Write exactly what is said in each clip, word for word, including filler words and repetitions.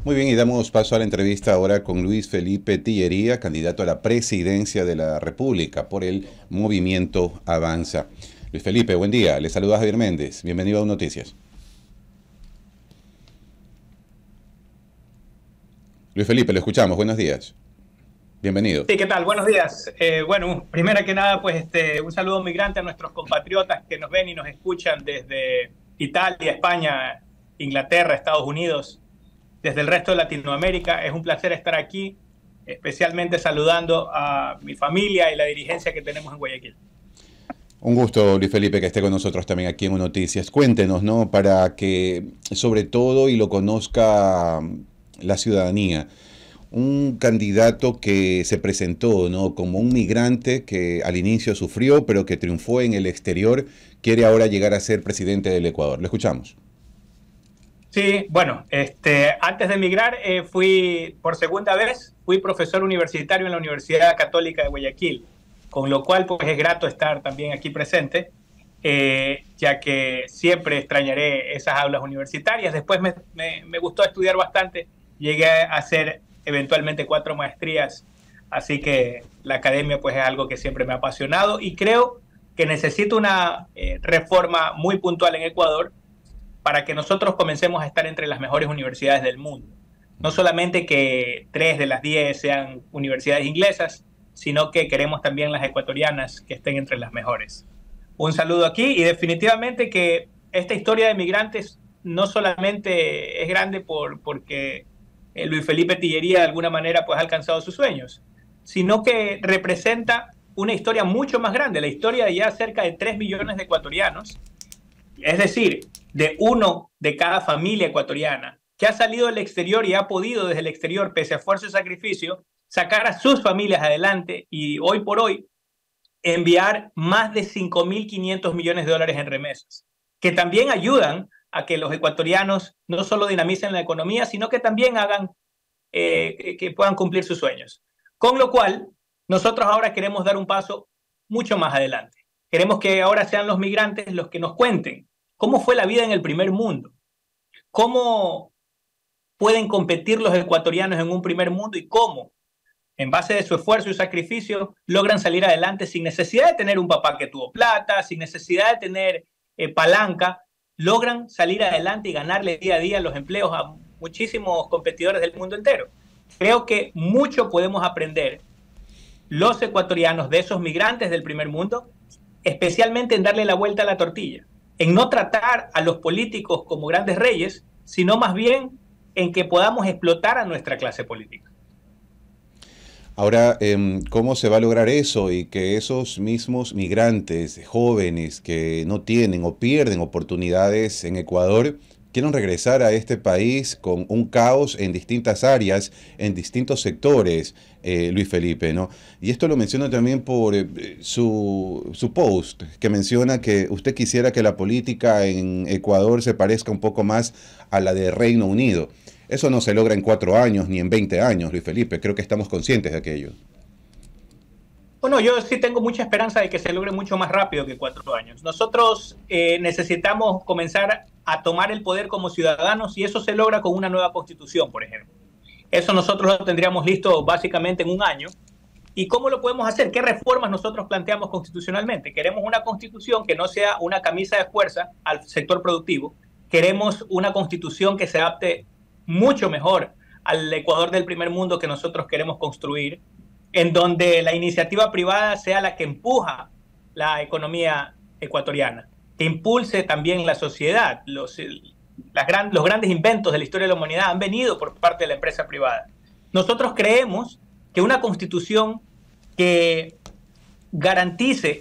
Muy bien, y damos paso a la entrevista ahora con Luis Felipe Tillería, candidato a la presidencia de la República por el Movimiento Avanza. Luis Felipe, buen día. Le saluda Javier Méndez. Bienvenido a Noticias. Luis Felipe, lo escuchamos. Buenos días. Bienvenido. Sí, ¿qué tal? Buenos días. Eh, bueno, primero que nada, pues este, un saludo migrante a nuestros compatriotas que nos ven y nos escuchan desde Italia, España, Inglaterra, Estados Unidos, desde el resto de Latinoamérica. Es un placer estar aquí, especialmente saludando a mi familia y la dirigencia que tenemos en Guayaquil. Un gusto, Luis Felipe, que esté con nosotros también aquí en Noticias. Cuéntenos, ¿no? Para que, sobre todo, y lo conozca la ciudadanía, un candidato que se presentó, ¿no?, como un migrante que al inicio sufrió, pero que triunfó en el exterior, quiere ahora llegar a ser presidente del Ecuador. Lo escuchamos. Sí, bueno, este, antes de emigrar eh, fui por segunda vez, fui profesor universitario en la Universidad Católica de Guayaquil, con lo cual pues es grato estar también aquí presente, eh, ya que siempre extrañaré esas aulas universitarias. Después me, me, me gustó estudiar bastante, llegué a hacer eventualmente cuatro maestrías, así que la academia pues es algo que siempre me ha apasionado y creo que necesito una eh, reforma muy puntual en Ecuador para que nosotros comencemos a estar entre las mejores universidades del mundo. No solamente que tres de las diez sean universidades inglesas, sino que queremos también las ecuatorianas que estén entre las mejores. Un saludo aquí y definitivamente que esta historia de migrantes no solamente es grande por, porque Luis Felipe Tillería de alguna manera pues ha alcanzado sus sueños, sino que representa una historia mucho más grande, la historia de ya cerca de tres millones de ecuatorianos, es decir, de uno de cada familia ecuatoriana que ha salido del exterior y ha podido desde el exterior, pese a esfuerzo y sacrificio, sacar a sus familias adelante y hoy por hoy enviar más de cinco mil quinientos millones de dólares en remesas, que también ayudan a que los ecuatorianos no solo dinamicen la economía, sino que también hagan eh, que puedan cumplir sus sueños. Con lo cual, nosotros ahora queremos dar un paso mucho más adelante. Queremos que ahora sean los migrantes los que nos cuenten cómo fue la vida en el primer mundo, cómo pueden competir los ecuatorianos en un primer mundo y cómo, en base de su esfuerzo y sacrificio, logran salir adelante sin necesidad de tener un papá que tuvo plata, sin necesidad de tener eh, palanca, logran salir adelante y ganarle día a día los empleos a muchísimos competidores del mundo entero. Creo que mucho podemos aprender los ecuatorianos de esos migrantes del primer mundo, especialmente en darle la vuelta a la tortilla, en no tratar a los políticos como grandes reyes, sino más bien en que podamos explotar a nuestra clase política. Ahora, eh, ¿cómo se va a lograr eso y que esos mismos migrantes jóvenes que no tienen o pierden oportunidades en Ecuador quieran regresar a este país con un caos en distintas áreas, en distintos sectores, eh, Luis Felipe, ¿no? Y esto lo menciona también por eh, su, su post, que menciona que usted quisiera que la política en Ecuador se parezca un poco más a la de Reino Unido. Eso no se logra en cuatro años ni en veinte años, Luis Felipe. Creo que estamos conscientes de aquello. Bueno, yo sí tengo mucha esperanza de que se logre mucho más rápido que cuatro años. Nosotros eh, necesitamos comenzar a tomar el poder como ciudadanos y eso se logra con una nueva constitución, por ejemplo. Eso nosotros lo tendríamos listo básicamente en un año. ¿Y cómo lo podemos hacer? ¿Qué reformas nosotros planteamos constitucionalmente? Queremos una constitución que no sea una camisa de fuerza al sector productivo. Queremos una constitución que se adapte mucho mejor al Ecuador del primer mundo que nosotros queremos construir, en donde la iniciativa privada sea la que empuja la economía ecuatoriana, que impulse también la sociedad. Los, las gran, los grandes inventos de la historia de la humanidad han venido por parte de la empresa privada. Nosotros creemos que una constitución que garantice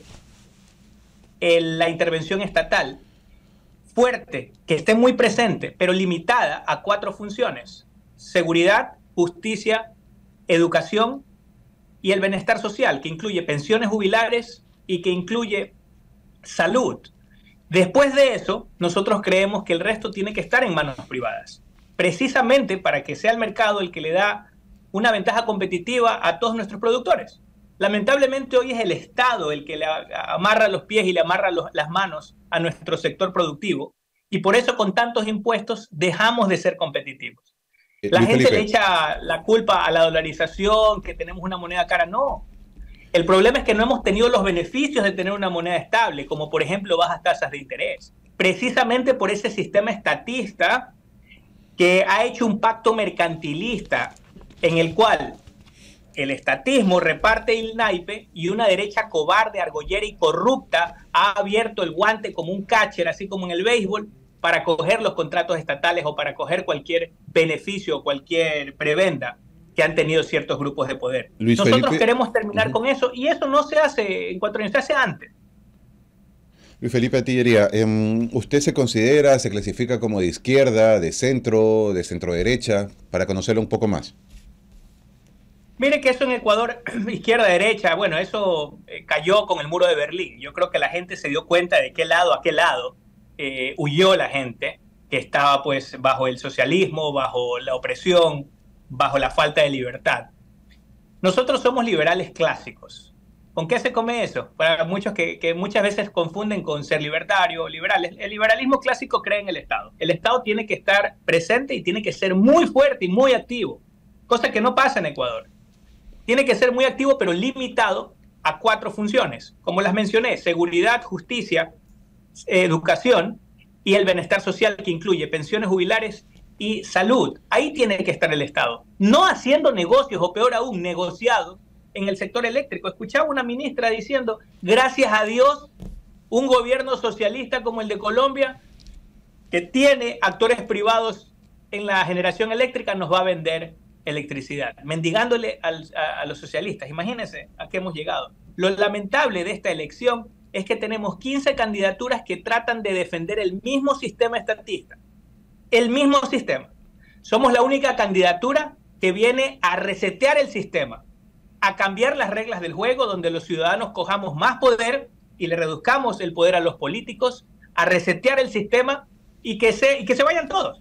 el, la intervención estatal fuerte, que esté muy presente, pero limitada a cuatro funciones: seguridad, justicia, educación y el bienestar social, que incluye pensiones jubilares y que incluye salud. Después de eso, nosotros creemos que el resto tiene que estar en manos privadas, precisamente para que sea el mercado el que le da una ventaja competitiva a todos nuestros productores. Lamentablemente hoy es el Estado el que le amarra los pies y le amarra los, las manos a nuestro sector productivo y por eso con tantos impuestos dejamos de ser competitivos. Eh, La Luis gente le Felipe. echa la culpa a la dolarización, que tenemos una moneda cara. No. El problema es que no hemos tenido los beneficios de tener una moneda estable, como por ejemplo bajas tasas de interés. Precisamente por ese sistema estatista que ha hecho un pacto mercantilista en el cual el estatismo reparte el naipe y una derecha cobarde, argollera y corrupta ha abierto el guante como un catcher, así como en el béisbol, para coger los contratos estatales o para coger cualquier beneficio o cualquier prebenda que han tenido ciertos grupos de poder. Luis Nosotros Felipe, queremos terminar uh-huh. con eso y eso no se hace en cuatro años, se hace antes. Luis Felipe Atillería, eh, ¿usted se considera, se clasifica como de izquierda, de centro, de centro-derecha, para conocerlo un poco más? Mire que eso en Ecuador, izquierda-derecha, bueno, eso eh, cayó con el muro de Berlín. Yo creo que la gente se dio cuenta de qué lado a qué lado eh, huyó la gente que estaba pues bajo el socialismo, bajo la opresión, bajo la falta de libertad. Nosotros somos liberales clásicos. ¿Con qué se come eso? Para muchos que, que muchas veces confunden con ser libertario o liberales. El liberalismo clásico cree en el Estado. El Estado tiene que estar presente y tiene que ser muy fuerte y muy activo, cosa que no pasa en Ecuador. Tiene que ser muy activo, pero limitado a cuatro funciones, como las mencioné: seguridad, justicia, educación y el bienestar social, que incluye pensiones jubilares y salud. Ahí tiene que estar el Estado, no haciendo negocios o peor aún, negociados en el sector eléctrico. Escuchaba una ministra diciendo, gracias a Dios, un gobierno socialista como el de Colombia, que tiene actores privados en la generación eléctrica, nos va a vender electricidad, mendigándole al, a, a los socialistas. Imagínense a qué hemos llegado. Lo lamentable de esta elección es que tenemos quince candidaturas que tratan de defender el mismo sistema estatista. El mismo sistema. Somos la única candidatura que viene a resetear el sistema, a cambiar las reglas del juego, donde los ciudadanos cojamos más poder y le reduzcamos el poder a los políticos, a resetear el sistema y que se, y que se vayan todos.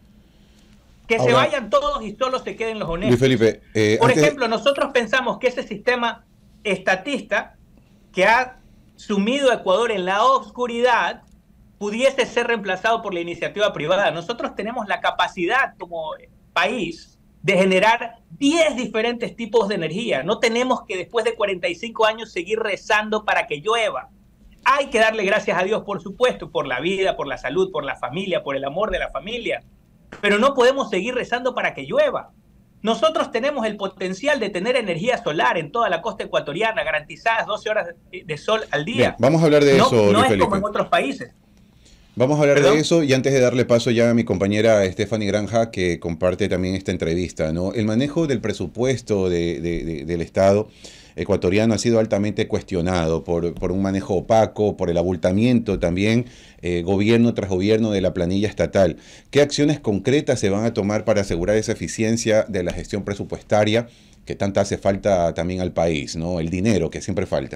Que Ahora, se vayan todos y solo se queden los honestos. Luis Felipe, eh, Por antes... ejemplo, nosotros pensamos que ese sistema estatista que ha sumido a Ecuador en la oscuridad pudiese ser reemplazado por la iniciativa privada. Nosotros tenemos la capacidad como país de generar diez diferentes tipos de energía. No tenemos que después de cuarenta y cinco años seguir rezando para que llueva. Hay que darle gracias a Dios, por supuesto, por la vida, por la salud, por la familia, por el amor de la familia. Pero no podemos seguir rezando para que llueva. Nosotros tenemos el potencial de tener energía solar en toda la costa ecuatoriana, garantizadas doce horas de sol al día. Bien, vamos a hablar de no, eso, no Luis es Felipe. como en otros países. Vamos a hablar ¿Perdón? de eso, y antes de darle paso ya a mi compañera Stephanie Granja, que comparte también esta entrevista, ¿no? El manejo del presupuesto de, de, de, del Estado ecuatoriano ha sido altamente cuestionado por, por un manejo opaco, por el abultamiento también, eh, gobierno tras gobierno de la planilla estatal. ¿Qué acciones concretas se van a tomar para asegurar esa eficiencia de la gestión presupuestaria que tanta hace falta también al país, ¿no? El dinero que siempre falta.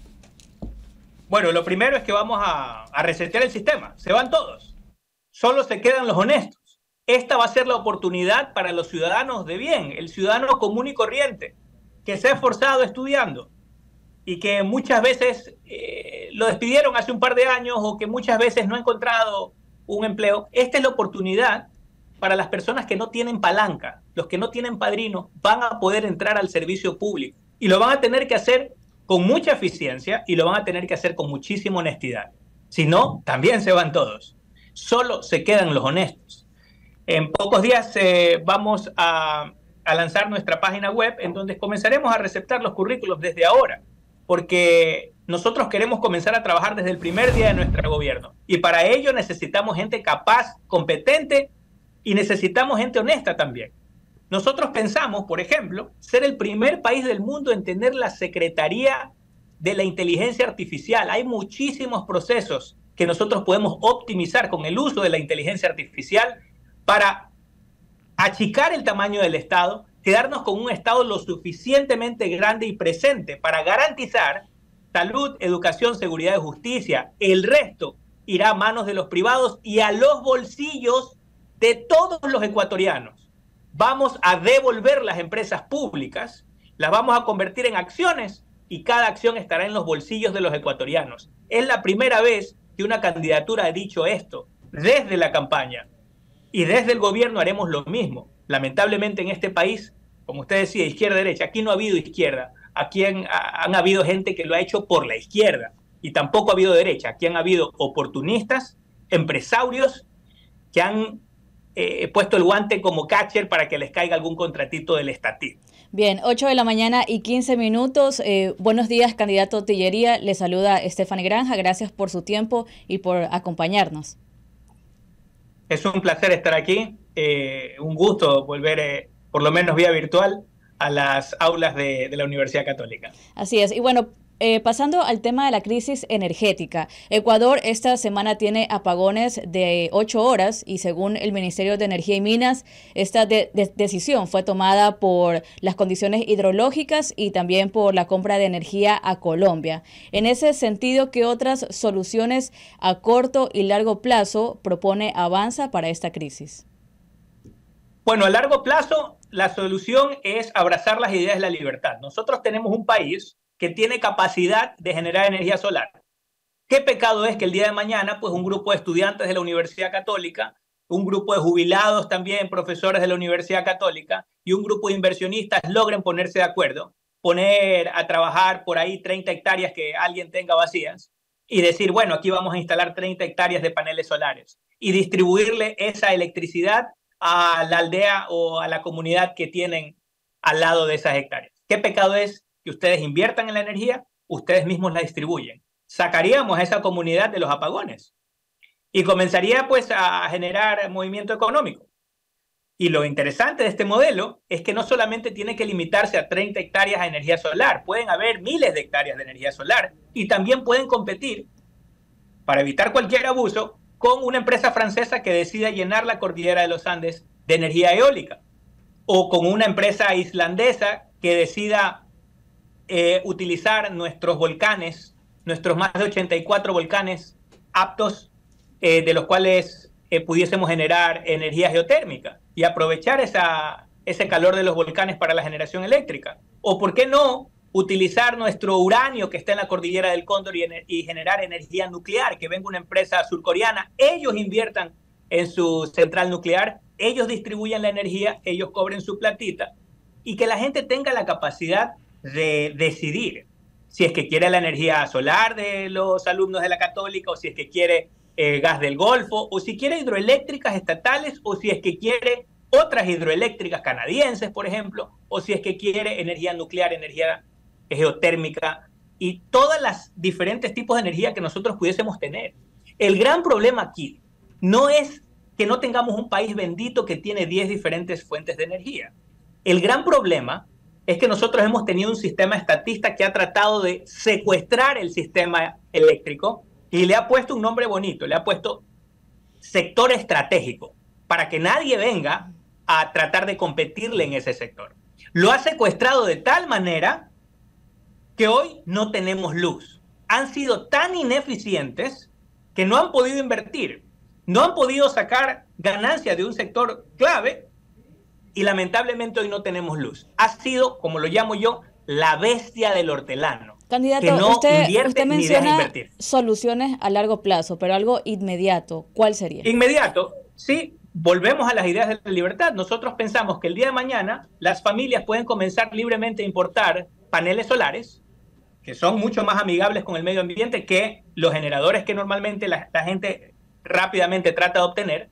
Bueno, lo primero es que vamos a, a resetear el sistema. Se van todos. Solo se quedan los honestos. Esta va a ser la oportunidad para los ciudadanos de bien, el ciudadano común y corriente, que se ha esforzado estudiando y que muchas veces eh, lo despidieron hace un par de años o que muchas veces no ha encontrado un empleo. Esta es la oportunidad para las personas que no tienen palanca, los que no tienen padrino, van a poder entrar al servicio público y lo van a tener que hacer con mucha eficiencia y lo van a tener que hacer con muchísima honestidad. Si no, también se van todos. Solo se quedan los honestos. En pocos días eh, vamos a, a lanzar nuestra página web en donde comenzaremos a receptar los currículos desde ahora, porque nosotros queremos comenzar a trabajar desde el primer día de nuestro gobierno y para ello necesitamos gente capaz, competente y necesitamos gente honesta también. Nosotros pensamos, por ejemplo, ser el primer país del mundo en tener la Secretaría de la Inteligencia Artificial. Hay muchísimos procesos que nosotros podemos optimizar con el uso de la inteligencia artificial para achicar el tamaño del Estado, quedarnos con un Estado lo suficientemente grande y presente para garantizar salud, educación, seguridad y justicia. El resto irá a manos de los privados y a los bolsillos de todos los ecuatorianos. Vamos a devolver las empresas públicas, las vamos a convertir en acciones y cada acción estará en los bolsillos de los ecuatorianos. Es la primera vez que una candidatura ha dicho esto desde la campaña. Y desde el gobierno haremos lo mismo. Lamentablemente en este país, como usted decía, izquierda-derecha, aquí no ha habido izquierda. Aquí han, han habido gente que lo ha hecho por la izquierda. Y tampoco ha habido derecha. Aquí han habido oportunistas, empresarios, que han eh, puesto el guante como catcher para que les caiga algún contratito del estatismo. Bien, ocho de la mañana y quince minutos. Eh, buenos días, candidato Tillería. Le saluda Stephanie Granja. Gracias por su tiempo y por acompañarnos. Es un placer estar aquí. Eh, un gusto volver, eh, por lo menos vía virtual, a las aulas de, de la Universidad Católica. Así es. Y bueno, Eh, pasando al tema de la crisis energética, Ecuador esta semana tiene apagones de ocho horas y según el Ministerio de Energía y Minas, esta de de decisión fue tomada por las condiciones hidrológicas y también por la compra de energía a Colombia. En ese sentido, ¿qué otras soluciones a corto y largo plazo propone Avanza para esta crisis? Bueno, a largo plazo, la solución es abrazar las ideas de la libertad. Nosotros tenemos un país que tiene capacidad de generar energía solar. ¿Qué pecado es que el día de mañana, pues un grupo de estudiantes de la Universidad Católica, un grupo de jubilados también, profesores de la Universidad Católica, y un grupo de inversionistas logren ponerse de acuerdo, poner a trabajar por ahí treinta hectáreas que alguien tenga vacías, y decir, bueno, aquí vamos a instalar treinta hectáreas de paneles solares, y distribuirle esa electricidad a la aldea o a la comunidad que tienen al lado de esas hectáreas? ¿Qué pecado es que ustedes inviertan en la energía, ustedes mismos la distribuyen? Sacaríamos a esa comunidad de los apagones y comenzaría pues a generar movimiento económico. Y lo interesante de este modelo es que no solamente tiene que limitarse a treinta hectáreas de energía solar, pueden haber miles de hectáreas de energía solar y también pueden competir, para evitar cualquier abuso, con una empresa francesa que decida llenar la cordillera de los Andes de energía eólica, o con una empresa islandesa que decida Eh, utilizar nuestros volcanes, nuestros más de ochenta y cuatro volcanes aptos, eh, de los cuales eh, pudiésemos generar energía geotérmica y aprovechar esa, ese calor de los volcanes para la generación eléctrica. O por qué no utilizar nuestro uranio que está en la cordillera del Cóndor y, y generar energía nuclear, que venga una empresa surcoreana, ellos inviertan en su central nuclear, ellos distribuyan la energía, ellos cobren su platita y que la gente tenga la capacidad de decidir si es que quiere la energía solar de los alumnos de la Católica, o si es que quiere eh, gas del Golfo, o si quiere hidroeléctricas estatales, o si es que quiere otras hidroeléctricas canadienses, por ejemplo, o si es que quiere energía nuclear, energía geotérmica y todas las diferentes tipos de energía que nosotros pudiésemos tener. El gran problema aquí no es que no tengamos un país bendito que tiene diez diferentes fuentes de energía. El gran problema es que nosotros hemos tenido un sistema estatista que ha tratado de secuestrar el sistema eléctrico y le ha puesto un nombre bonito, le ha puesto sector estratégico, para que nadie venga a tratar de competirle en ese sector. Lo ha secuestrado de tal manera que hoy no tenemos luz. Han sido tan ineficientes que no han podido invertir, no han podido sacar ganancias de un sector clave, y lamentablemente hoy no tenemos luz. Ha sido, como lo llamo yo, la bestia del hortelano. Candidato, que no usted, invierte usted ni deja menciona invertir. Soluciones a largo plazo, pero algo inmediato, ¿cuál sería? Inmediato, sí, volvemos a las ideas de la libertad. Nosotros pensamos que el día de mañana las familias pueden comenzar libremente a importar paneles solares, que son mucho más amigables con el medio ambiente que los generadores que normalmente la, la gente rápidamente trata de obtener.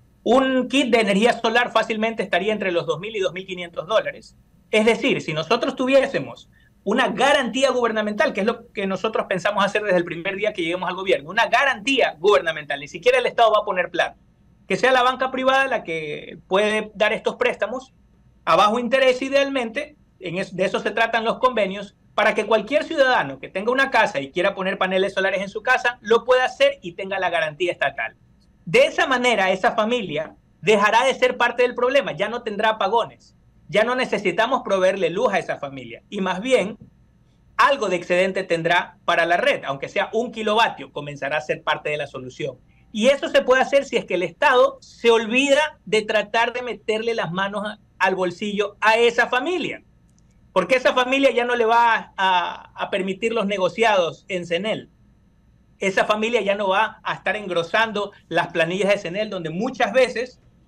Un kit de energía solar fácilmente estaría entre los dos mil y dos mil quinientos dólares. Es decir, si nosotros tuviésemos una garantía gubernamental, que es lo que nosotros pensamos hacer desde el primer día que lleguemos al gobierno, una garantía gubernamental, ni siquiera el Estado va a poner plata, que sea la banca privada la que puede dar estos préstamos a bajo interés idealmente, en eso, de eso se tratan los convenios, para que cualquier ciudadano que tenga una casa y quiera poner paneles solares en su casa, lo pueda hacer y tenga la garantía estatal. De esa manera, esa familia dejará de ser parte del problema, ya no tendrá apagones, ya no necesitamos proveerle luz a esa familia y más bien algo de excedente tendrá para la red, aunque sea un kilovatio, comenzará a ser parte de la solución. Y eso se puede hacer si es que el Estado se olvida de tratar de meterle las manos al bolsillo a esa familia, porque esa familia ya no le va a, a permitir los negociados en CENEL. Esa familia ya no va a estar engrosando las planillas de CENEL, donde muchas veces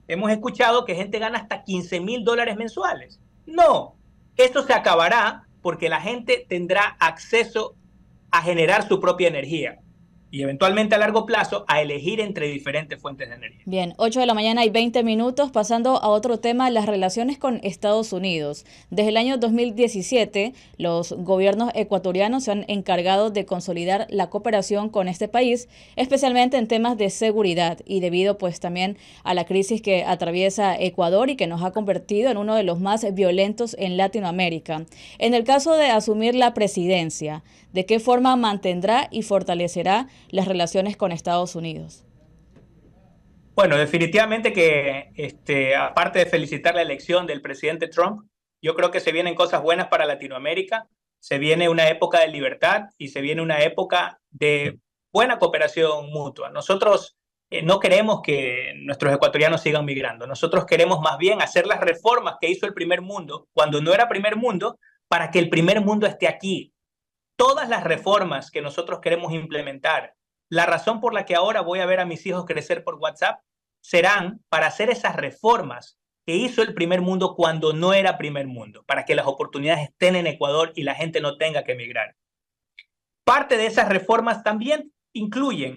hemos escuchado que gente gana hasta quince mil dólares mensuales. No, esto se acabará porque la gente tendrá acceso a generar su propia energía y eventualmente a largo plazo a elegir entre diferentes fuentes de energía. Bien, ocho de la mañana y veinte minutos, pasando a otro tema, las relaciones con Estados Unidos. Desde el año dos mil diecisiete, los gobiernos ecuatorianos se han encargado de consolidar la cooperación con este país, especialmente en temas de seguridad y debido pues también a la crisis que atraviesa Ecuador y que nos ha convertido en uno de los más violentos en Latinoamérica. En el caso de asumir la presidencia, ¿de qué forma mantendrá y fortalecerá las relaciones con Estados Unidos? Bueno, definitivamente que este, aparte de felicitar la elección del presidente Trump, yo creo que se vienen cosas buenas para Latinoamérica, se viene una época de libertad y se viene una época de buena cooperación mutua. Nosotros eh, no queremos que nuestros ecuatorianos sigan migrando, nosotros queremos más bien hacer las reformas que hizo el primer mundo cuando no era primer mundo para que el primer mundo esté aquí. Todas las reformas que nosotros queremos implementar, la razón por la que ahora voy a ver a mis hijos crecer por WhatsApp, serán para hacer esas reformas que hizo el primer mundo cuando no era primer mundo, para que las oportunidades estén en Ecuador y la gente no tenga que emigrar. Parte de esas reformas también incluyen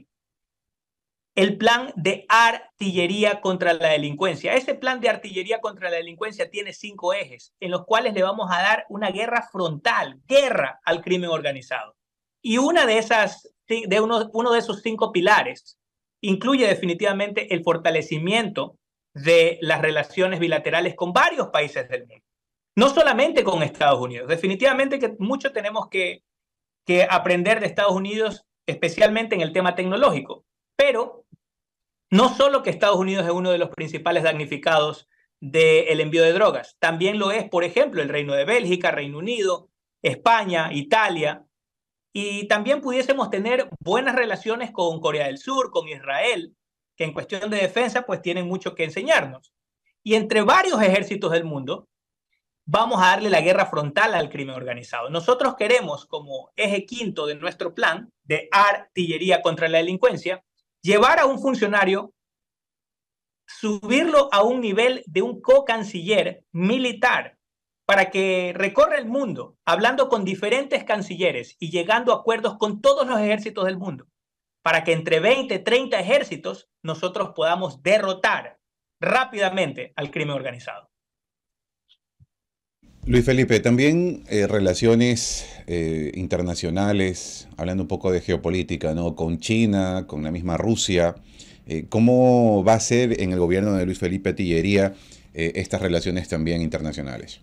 el plan de artillería contra la delincuencia. Ese plan de artillería contra la delincuencia tiene cinco ejes en los cuales le vamos a dar una guerra frontal, guerra al crimen organizado. Y una de esas, de uno, uno de esos cinco pilares incluye definitivamente el fortalecimiento de las relaciones bilaterales con varios países del mundo. No solamente con Estados Unidos. Definitivamente que mucho tenemos que, que aprender de Estados Unidos, especialmente en el tema tecnológico. Pero no solo que Estados Unidos es uno de los principales damnificados del envío de drogas, también lo es, por ejemplo, el Reino de Bélgica, Reino Unido, España, Italia, y también pudiésemos tener buenas relaciones con Corea del Sur, con Israel, que en cuestión de defensa pues tienen mucho que enseñarnos. Y entre varios ejércitos del mundo, vamos a darle la guerra frontal al crimen organizado. Nosotros queremos, como eje quinto de nuestro plan de artillería contra la delincuencia, llevar a un funcionario, subirlo a un nivel de un co-canciller militar para que recorra el mundo hablando con diferentes cancilleres y llegando a acuerdos con todos los ejércitos del mundo, para que entre veinte, treinta ejércitos nosotros podamos derrotar rápidamente al crimen organizado. Luis Felipe, también eh, relaciones eh, internacionales, hablando un poco de geopolítica, ¿no? Con China, con la misma Rusia. Eh, ¿Cómo va a ser en el gobierno de Luis Felipe Tillería eh, estas relaciones también internacionales?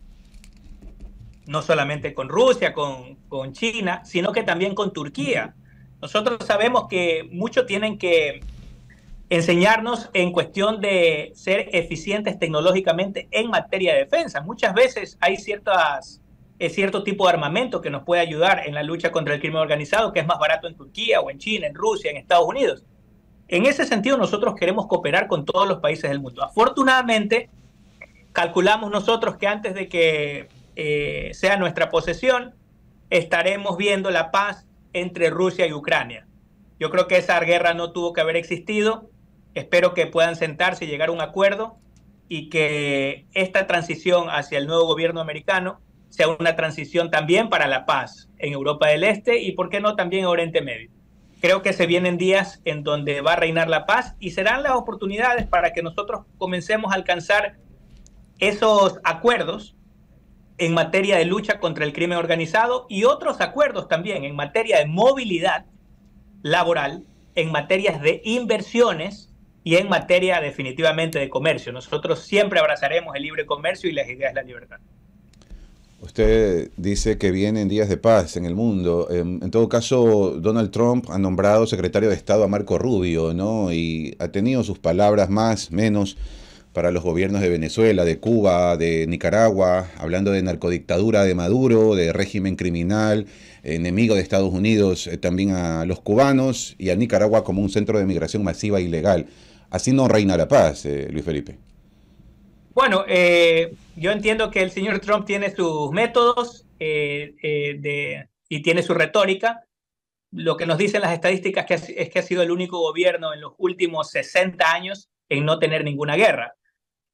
No solamente con Rusia, con, con China, sino que también con Turquía. Nosotros sabemos que muchos tienen que enseñarnos en cuestión de ser eficientes tecnológicamente en materia de defensa. Muchas veces hay ciertas, eh, cierto tipo de armamento que nos puede ayudar en la lucha contra el crimen organizado, que es más barato en Turquía o en China, en Rusia, en Estados Unidos. En ese sentido, nosotros queremos cooperar con todos los países del mundo. Afortunadamente, calculamos nosotros que antes de que eh, sea nuestra posesión, estaremos viendo la paz entre Rusia y Ucrania. Yo creo que esa guerra no tuvo que haber existido. Espero que puedan sentarse y llegar a un acuerdo y que esta transición hacia el nuevo gobierno americano sea una transición también para la paz en Europa del Este y, por qué no, también en Oriente Medio. Creo que se vienen días en donde va a reinar la paz y serán las oportunidades para que nosotros comencemos a alcanzar esos acuerdos en materia de lucha contra el crimen organizado y otros acuerdos también en materia de movilidad laboral, en materias de inversiones y en materia definitivamente de comercio. Nosotros siempre abrazaremos el libre comercio y las ideas de la libertad. Usted dice que vienen días de paz en el mundo. En, en todo caso, Donald Trump ha nombrado secretario de Estado a Marco Rubio, ¿no? Y ha tenido sus palabras más, menos, para los gobiernos de Venezuela, de Cuba, de Nicaragua, hablando de narcodictadura de Maduro, de régimen criminal, enemigo de Estados Unidos, eh, también a los cubanos y a Nicaragua como un centro de migración masiva e ilegal. Así no reina la paz, eh, Luis Felipe. Bueno, eh, yo entiendo que el señor Trump tiene sus métodos eh, eh, de, y tiene su retórica. Lo que nos dicen las estadísticas que es que ha sido el único gobierno en los últimos sesenta años en no tener ninguna guerra.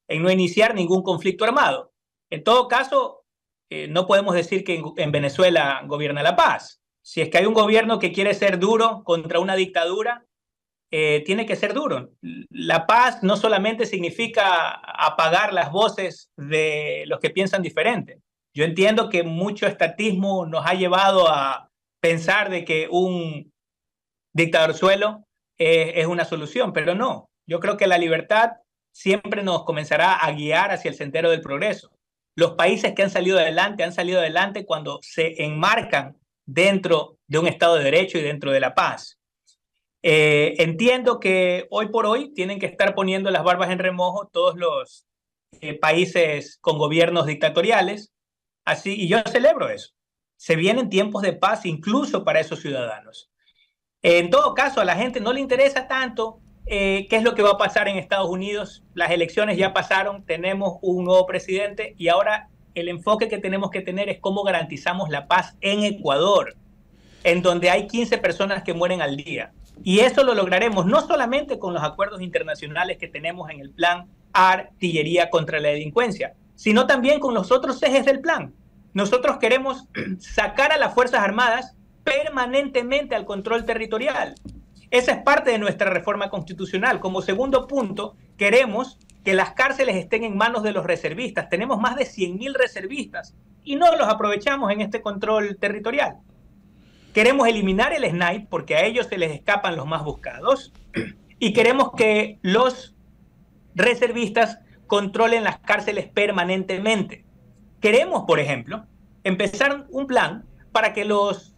en no iniciar ningún conflicto armado. En todo caso, eh, no podemos decir que en, en Venezuela gobierna la paz. Si es que hay un gobierno que quiere ser duro contra una dictadura, eh, tiene que ser duro. La paz no solamente significa apagar las voces de los que piensan diferente. Yo entiendo que mucho estatismo nos ha llevado a pensar de que un dictadorzuelo eh, es una solución, pero no. Yo creo que la libertad siempre nos comenzará a guiar hacia el sendero del progreso. Los países que han salido adelante han salido adelante cuando se enmarcan dentro de un Estado de Derecho y dentro de la paz. Eh, entiendo que hoy por hoy tienen que estar poniendo las barbas en remojo todos los eh, países con gobiernos dictatoriales, así, y yo celebro eso. Se vienen tiempos de paz incluso para esos ciudadanos. En todo caso, a la gente no le interesa tanto eh, qué es lo que va a pasar en Estados Unidos. Las elecciones ya pasaron, tenemos un nuevo presidente y ahora el enfoque que tenemos que tener es cómo garantizamos la paz en Ecuador, en donde hay quince personas que mueren al día. Y eso lo lograremos no solamente con los acuerdos internacionales que tenemos en el plan Artillería contra la Delincuencia, sino también con los otros ejes del plan. Nosotros queremos sacar a las Fuerzas Armadas permanentemente al control territorial. Esa es parte de nuestra reforma constitucional. Como segundo punto, queremos que las cárceles estén en manos de los reservistas. Tenemos más de cien mil reservistas y no los aprovechamos en este control territorial. Queremos eliminar el S N A I porque a ellos se les escapan los más buscados y queremos que los reservistas controlen las cárceles permanentemente. Queremos, por ejemplo, empezar un plan para que los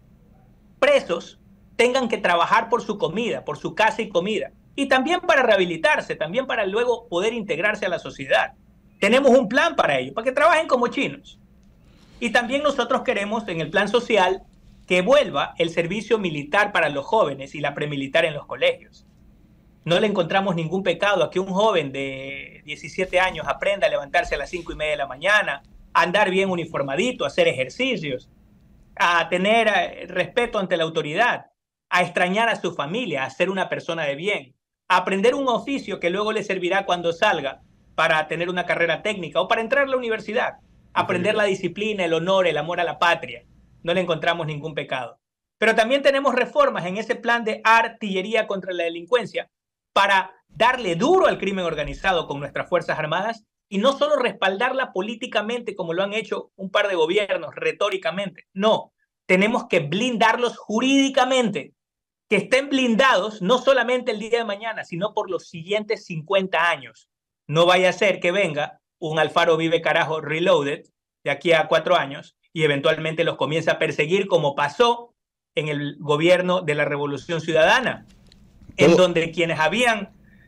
presos tengan que trabajar por su comida, por su casa y comida, y también para rehabilitarse, también para luego poder integrarse a la sociedad. Tenemos un plan para ello, para que trabajen como chinos. Y también nosotros queremos en el plan social que vuelva el servicio militar para los jóvenes y la premilitar en los colegios. No le encontramos ningún pecado a que un joven de diecisiete años aprenda a levantarse a las cinco y media de la mañana, a andar bien uniformadito, a hacer ejercicios, a tener respeto ante la autoridad, a extrañar a su familia, a ser una persona de bien, a aprender un oficio que luego le servirá cuando salga para tener una carrera técnica o para entrar a la universidad, aprender la disciplina, el honor, el amor a la patria. No le encontramos ningún pecado. Pero también tenemos reformas en ese plan de artillería contra la delincuencia para darle duro al crimen organizado con nuestras Fuerzas Armadas y no solo respaldarla políticamente como lo han hecho un par de gobiernos retóricamente. No, tenemos que blindarlos jurídicamente, que estén blindados no solamente el día de mañana, sino por los siguientes cincuenta años. No vaya a ser que venga un Alfaro Vive Carajo Reloaded de aquí a cuatro años y eventualmente los comienza a perseguir como pasó en el gobierno de la Revolución Ciudadana, en oh. donde quienes habían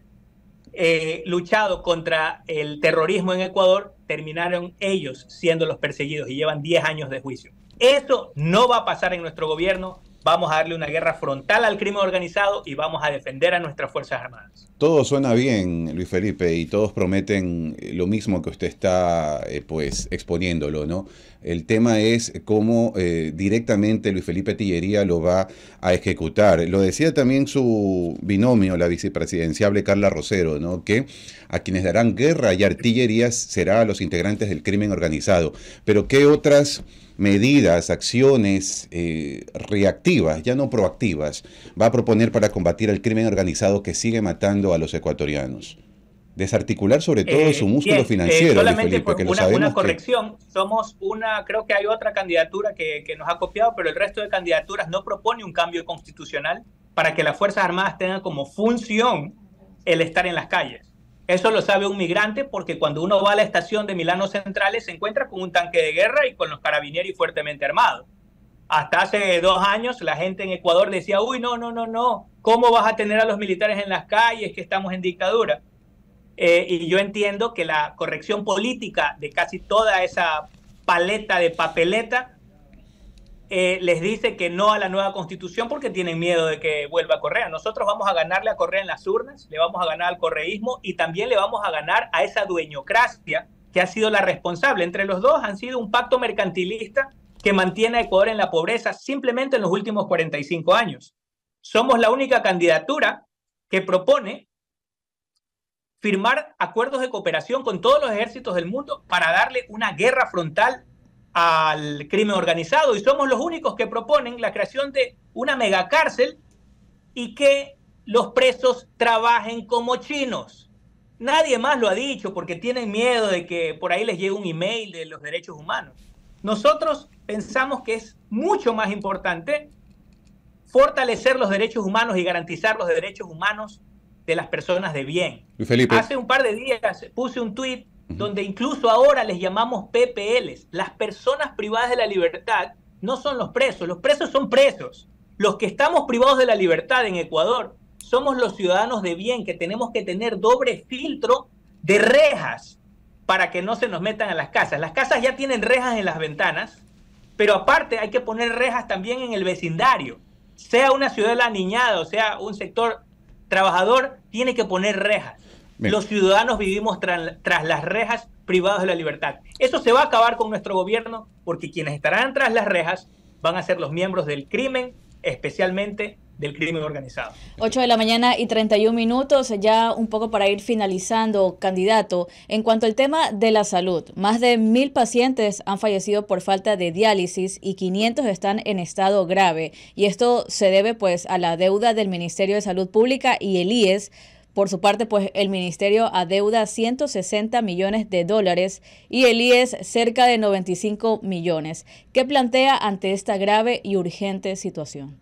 eh, luchado contra el terrorismo en Ecuador terminaron ellos siendo los perseguidos y llevan diez años de juicio. Eso no va a pasar en nuestro gobierno. Vamos a darle una guerra frontal al crimen organizado y vamos a defender a nuestras Fuerzas Armadas. Todo suena bien, Luis Felipe, y todos prometen lo mismo que usted está eh, pues exponiéndolo, ¿no? El tema es cómo eh, directamente Luis Felipe Tillería lo va a ejecutar. Lo decía también su binomio, la vicepresidenciable Carla Rosero, ¿no? Que a quienes darán guerra y artillerías será a los integrantes del crimen organizado. Pero ¿qué otras medidas, acciones eh, reactivas, ya no proactivas, va a proponer para combatir el crimen organizado que sigue matando a los ecuatorianos? Desarticular sobre todo eh, su músculo bien, financiero, eh, solamente Felipe, por que una, lo sabemos una corrección, que... somos una, creo que hay otra candidatura que, que nos ha copiado, pero el resto de candidaturas no propone un cambio constitucional para que las Fuerzas Armadas tengan como función el estar en las calles. Eso lo sabe un migrante porque cuando uno va a la estación de Milano Centrales se encuentra con un tanque de guerra y con los carabinieri fuertemente armados. Hasta hace dos años la gente en Ecuador decía, uy, no, no, no, no, ¿cómo vas a tener a los militares en las calles que estamos en dictadura? Eh, y yo entiendo que la corrección política de casi toda esa paleta de papeleta eh, les dice que no a la nueva constitución porque tienen miedo de que vuelva a Correa. Nosotros vamos a ganarle a Correa en las urnas, le vamos a ganar al correísmo y también le vamos a ganar a esa dueñocracia que ha sido la responsable. Entre los dos han sido un pacto mercantilista que mantiene a Ecuador en la pobreza simplemente en los últimos cuarenta y cinco años. Somos la única candidatura que propone firmar acuerdos de cooperación con todos los ejércitos del mundo para darle una guerra frontal al crimen organizado. Y somos los únicos que proponen la creación de una megacárcel y que los presos trabajen como chinos. Nadie más lo ha dicho porque tienen miedo de que por ahí les llegue un email de los derechos humanos. Nosotros pensamos que es mucho más importante fortalecer los derechos humanos y garantizar los derechos humanos de las personas de bien. Felipe. Hace un par de días puse un tuit uh-huh. donde incluso ahora les llamamos P P Ls. Las personas privadas de la libertad no son los presos, los presos son presos. Los que estamos privados de la libertad en Ecuador somos los ciudadanos de bien, que tenemos que tener doble filtro de rejas para que no se nos metan a las casas. Las casas ya tienen rejas en las ventanas, pero aparte hay que poner rejas también en el vecindario. Sea una ciudad aniñada o sea un sector trabajador, tiene que poner rejas. Bien. Los ciudadanos vivimos tras, tras las rejas privados de la libertad. Eso se va a acabar con nuestro gobierno porque quienes estarán tras las rejas van a ser los miembros del crimen, especialmente del crimen organizado. ocho de la mañana y treinta y un minutos, ya un poco para ir finalizando, candidato. En cuanto al tema de la salud, más de mil pacientes han fallecido por falta de diálisis y quinientos están en estado grave. Y esto se debe pues a la deuda del Ministerio de Salud Pública y el I E S. Por su parte, pues el ministerio adeuda ciento sesenta millones de dólares y el I E S cerca de noventa y cinco millones. ¿Qué plantea ante esta grave y urgente situación?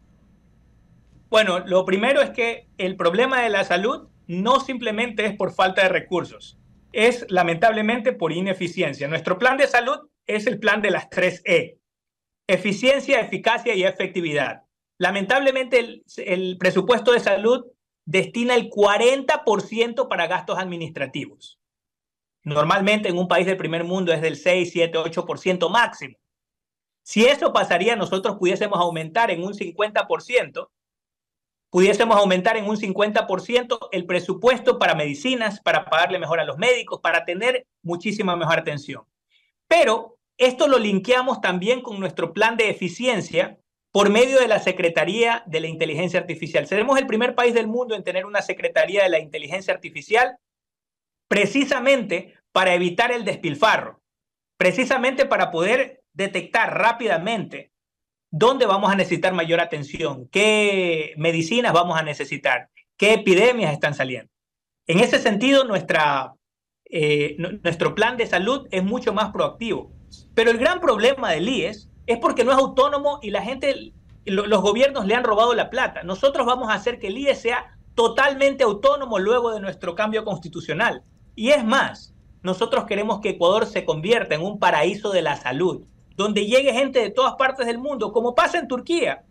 Bueno, lo primero es que el problema de la salud no simplemente es por falta de recursos, es lamentablemente por ineficiencia. Nuestro plan de salud es el plan de las tres E, eficiencia, eficacia y efectividad. Lamentablemente el, el presupuesto de salud destina el cuarenta por ciento para gastos administrativos. Normalmente en un país del primer mundo es del seis, siete, ocho por ciento máximo. Si eso pasaría, nosotros pudiésemos aumentar en un cincuenta por ciento pudiésemos aumentar en un cincuenta por ciento el presupuesto para medicinas, para pagarle mejor a los médicos, para tener muchísima mejor atención. Pero esto lo linkeamos también con nuestro plan de eficiencia por medio de la Secretaría de la Inteligencia Artificial. Seremos el primer país del mundo en tener una Secretaría de la Inteligencia Artificial precisamente para evitar el despilfarro, precisamente para poder detectar rápidamente dónde vamos a necesitar mayor atención, qué medicinas vamos a necesitar, qué epidemias están saliendo. En ese sentido, nuestra, eh, nuestro plan de salud es mucho más proactivo. Pero el gran problema del I E S es porque no es autónomo y la gente, lo, los gobiernos le han robado la plata. Nosotros vamos a hacer que el I E S sea totalmente autónomo luego de nuestro cambio constitucional. Y es más, nosotros queremos que Ecuador se convierta en un paraíso de la salud, donde llegue gente de todas partes del mundo, como pasa en Turquía,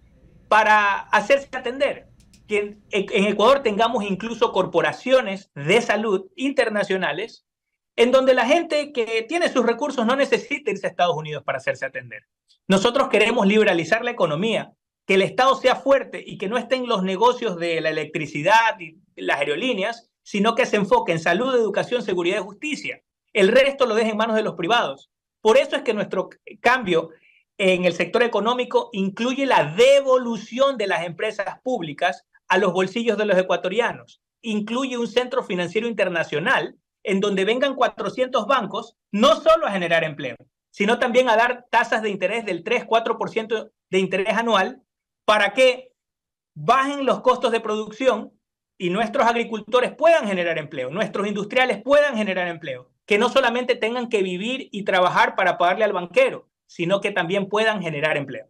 para hacerse atender. Que en, en Ecuador tengamos incluso corporaciones de salud internacionales, en donde la gente que tiene sus recursos no necesita irse a Estados Unidos para hacerse atender. Nosotros queremos liberalizar la economía, que el Estado sea fuerte y que no esté en los negocios de la electricidad y las aerolíneas, sino que se enfoque en salud, educación, seguridad y justicia. El resto lo deje en manos de los privados. Por eso es que nuestro cambio en el sector económico incluye la devolución de las empresas públicas a los bolsillos de los ecuatorianos. Incluye un centro financiero internacional en donde vengan cuatrocientos bancos, no solo a generar empleo, sino también a dar tasas de interés del tres a cuatro por ciento de interés anual para que bajen los costos de producción y nuestros agricultores puedan generar empleo, nuestros industriales puedan generar empleo. Que no solamente tengan que vivir y trabajar para pagarle al banquero, sino que también puedan generar empleo.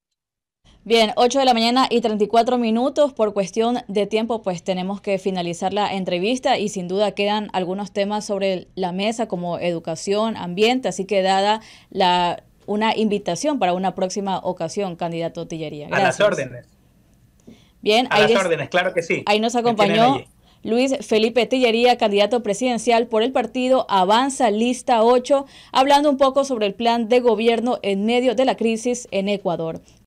Bien, ocho de la mañana y treinta y cuatro minutos. Por cuestión de tiempo, pues tenemos que finalizar la entrevista y sin duda quedan algunos temas sobre la mesa como educación, ambiente, así que dada la, una invitación para una próxima ocasión, candidato Tillería. Gracias. A las órdenes. Bien, a ahí las les, órdenes, claro que sí. Ahí nos acompañó Luis Felipe Tillería, candidato presidencial por el partido Avanza Lista ocho, hablando un poco sobre el plan de gobierno en medio de la crisis en Ecuador.